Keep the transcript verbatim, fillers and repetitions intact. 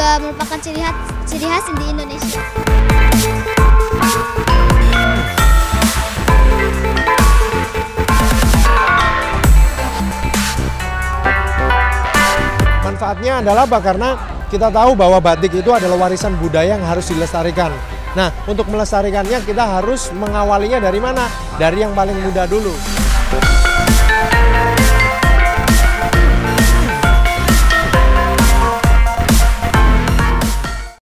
juga merupakan ciri khas, ciri khas di Indonesia. Manfaatnya adalah apa? Karena kita tahu bahwa batik itu adalah warisan budaya yang harus dilestarikan. Nah, untuk melestarikannya kita harus mengawalinya dari mana? Dari yang paling muda dulu.